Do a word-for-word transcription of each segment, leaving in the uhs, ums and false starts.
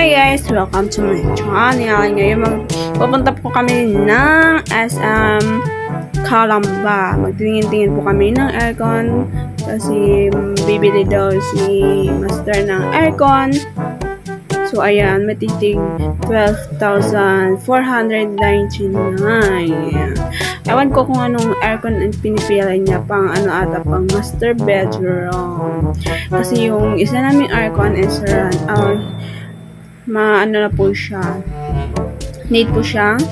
Hi guys! Welcome to my channel. Ngayon pupunta po kami ng S M Calamba. Magtingin-tingin po kami ng aircon kasi bibili daw si master ng aircon. So ayan, matitig twelve thousand four hundred ninety-nine. Ewan ko kung anong aircon ang pinipili niya, pang ano ata, pang master bedroom. Kasi yung isa naming aircon is around uh, ma-ano na po siya, need po siyang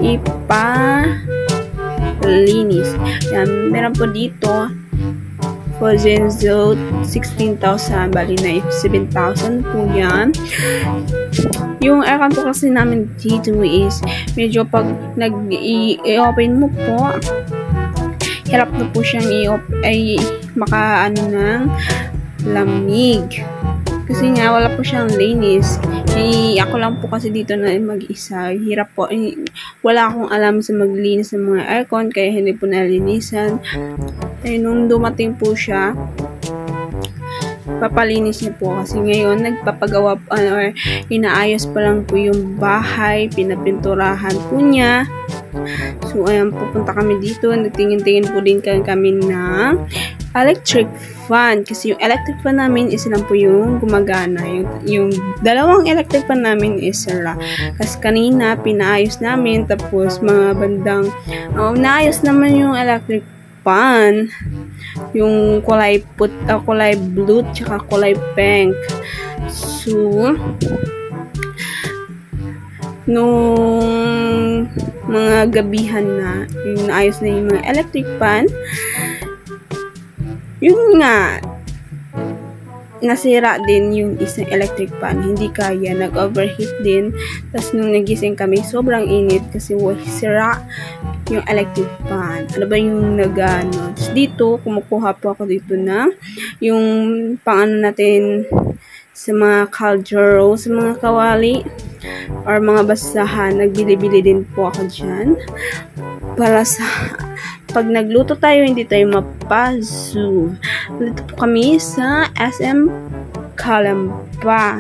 ipalinis. Yan, meron po dito Fozenzo sixteen thousand, bali na seven thousand po yan. Yung aircon po kasi namin dito is medyo pag nag-i-open mo po, hirap na po siyang i-ay maka ano ng lamig. Kasi nga, wala po siyang linis. Eh, ako lang po kasi dito na mag-isa. Hirap po. Eh, wala akong alam sa maglinis ng mga aircon, kaya hindi po nalinisan. Eh, nung dumating po siya, papalinis niya po. Kasi ngayon, nagpapagawa, ano, or inaayos pa lang po yung bahay, pinapinturahan po niya. So, ayan, pupunta kami dito. Nagtingin-tingin po din kami ng electric fan. Kasi yung electric fan namin is lang po yung gumagana. Yung, yung dalawang electric fan namin is sira. Kasi kanina, pinaayos namin. Tapos, mga bandang, oh, naayos naman yung electric fan. Yung kulay put, uh, kulay blue, tsaka kulay pink. So, nung mga gabihan na, yung naayos na yung mga electric fan, yun nga, nasira din yung isang electric fan. Hindi kaya, nag-overheat din. Tapos nung nagising kami, sobrang init kasi sira yung electric fan. Ano ba yung nagano? Tapos dito, kumukuha po ako dito na yung pang-ano natin sa mga caldero, sa mga kawali or mga basahan. Nagbili-bili din po ako dyan para sa pag nagluto tayo, hindi tayo mapazu. Dito po kami sa S M Calamba.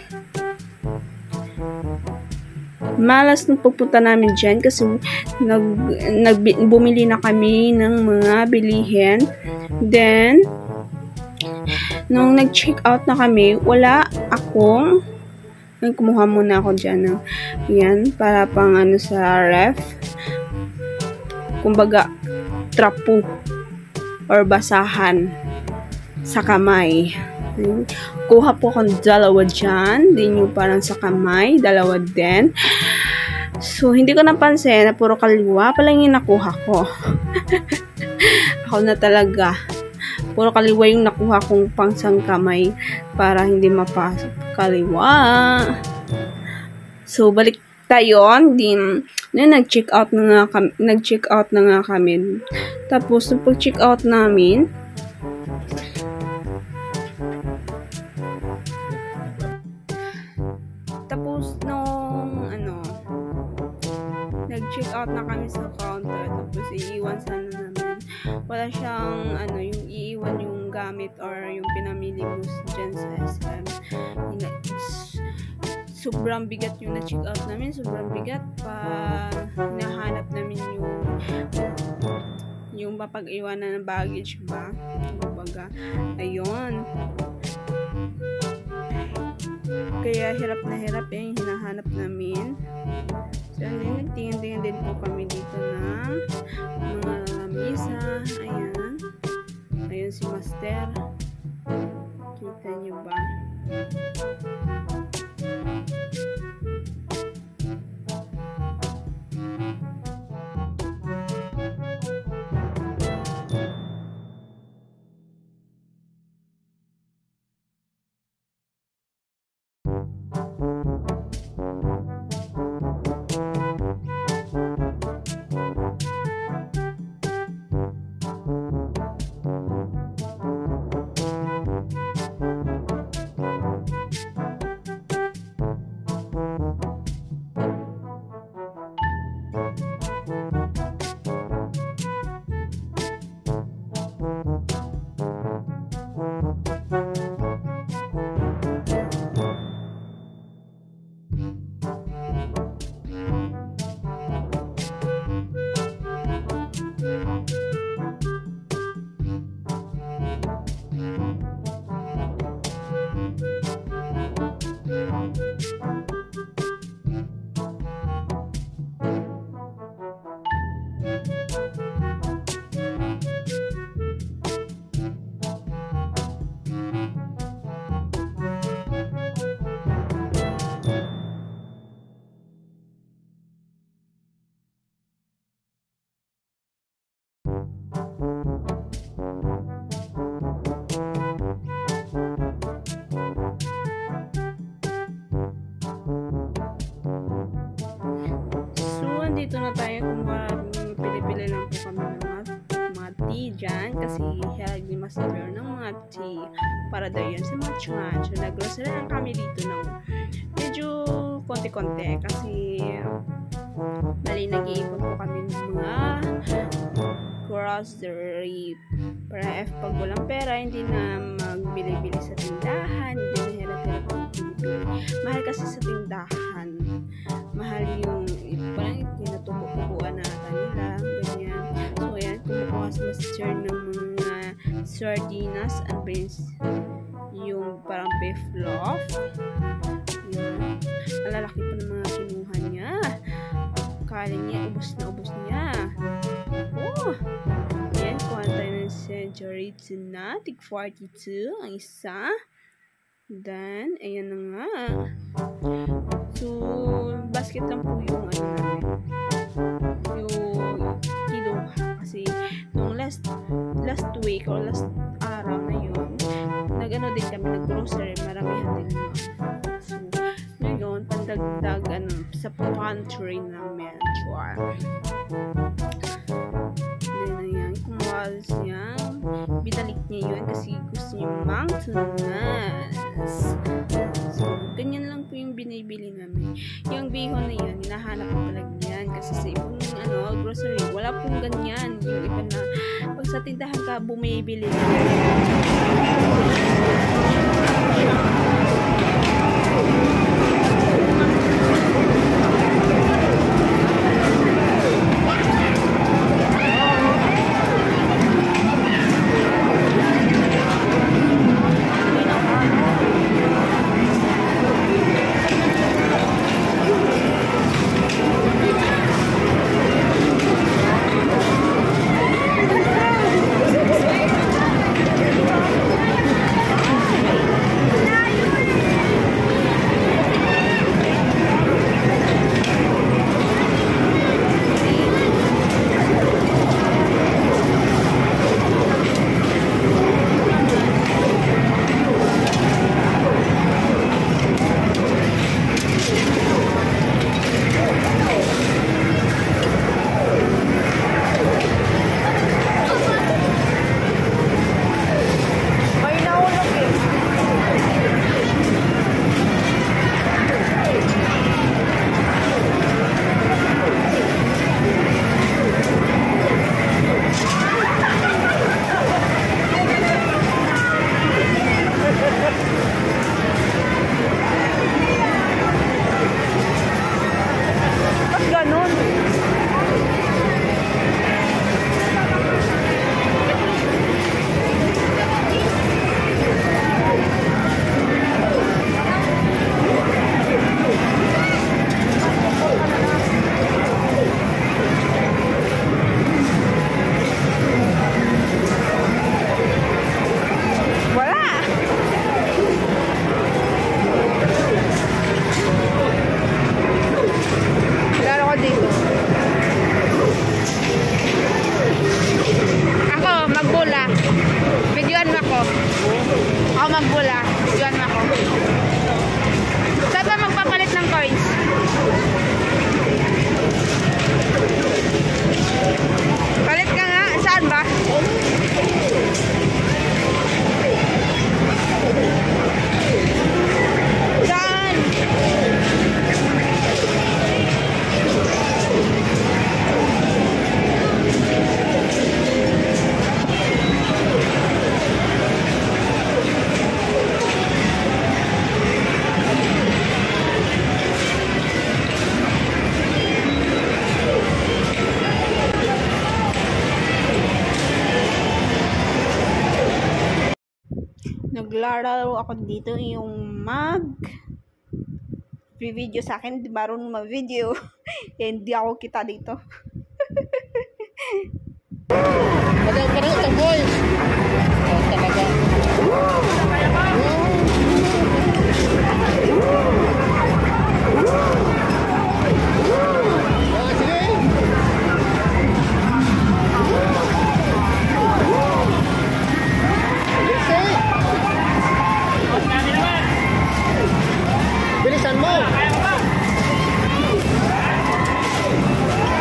Malas nung pagpunta namin dyan kasi nag, nag, bumili na kami ng mga bilihin. Then, nung nag-check out na kami, wala akong, kumuha muna ako dyan ng, yan, para pang ano sa ref. Kumbaga, trapo or basahan sa kamay. Kuha po akong dalawa dyan. Din yung parang sa kamay. Dalawa din. So, hindi ko napansin na puro kaliwa pa lang yung nakuha ko. Ako na talaga. Puro kaliwa yung nakuha kong pangsang kamay para hindi mapasok kaliwa. So, balik tayo. Din, na nag-check out na nga kami, nag-check out na nga kami. Tapos, nung pag-check out namin, tapos, nung, ano, nag-check out na kami sa counter, tapos, iiwan sana namin. Wala siyang, ano, yung iiwan yung gamit or yung pinamili mo dyan sa S M. Sobrang bigat yung na-check out namin. Sobrang bigat pa nahanap namin yung yung mapag-iwanan ng baggage ba? Kumbaga, ayun. Kaya hirap na hirap eh, yung hinahanap namin. So, ano, nagtingin-tingin din po kami dito na mga lamisa. Ayan. Ayun si Master. Kita niyo ba? nandito na tayo, kumuha, pili-pili lang po kami ng mga, mga tea dyan kasi hilag ni Master ng mga tea para daw yun sa mga tsuhan. So, nag-grocery lang kami dito ng medyo konti-konti kasi mali nag-iipon po kami ng mga grocery para if pag walang pera hindi na magbili-bili sa tindahan, hindi na hirap-hirap magbili. Mahal kasi sa tindahan, mahal yung parang tinutubo-tubuan na nila, ganyan. So ayan, kumukuha si Master ng mga sardinas and beans, yung parang beef loaf, yun. Ang lalaki pa ng mga kinuha niya, kala niya ubos na ubos niya. Oh, yan, kuha tayo ng century na tig forty-two ang isa. Then, ayan na nga. So, basket lang po yung ano namin, yung kinuha. Kasi, nung last last week or last araw na yun, nag-ano din kami, nag-grocery, maramihan din yun. So, ngayon, pandagdag ano, sa pantry namin. Chua. Niya, binalik niya yun kasi gusto niya mountainous. So, ganyan lang po yung binibili namin. Yung bihon na yun, hinahanap ko talaga yan kasi sa ibang ano, grocery, wala pong ganyan. Yung iba na, pag sa tindahan ka, bumibili ka. Naglalaro ako dito yung mag video sa akin, di marunong mag-video. Hindi ako kita dito. Padang parang ito boys. Oh, talaga. Bilisan mo.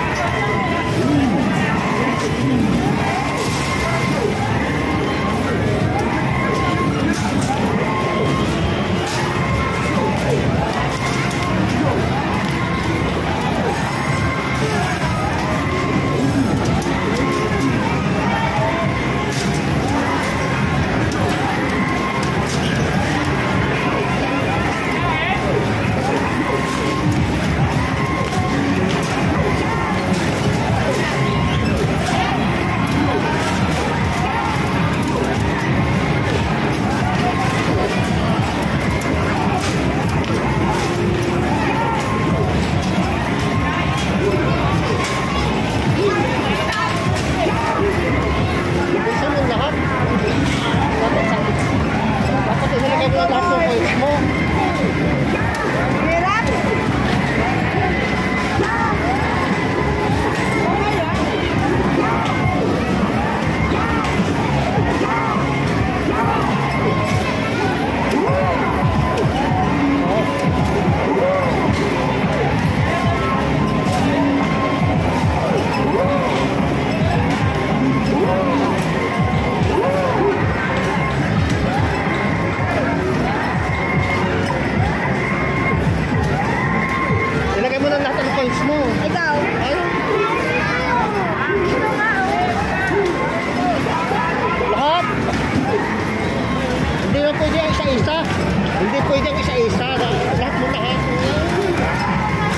choice mo. Ikaw. Ay. Lahat. Hindi na pwede ang isa-isa. Hindi pwede ang isa-isa. Lahat mo lahat.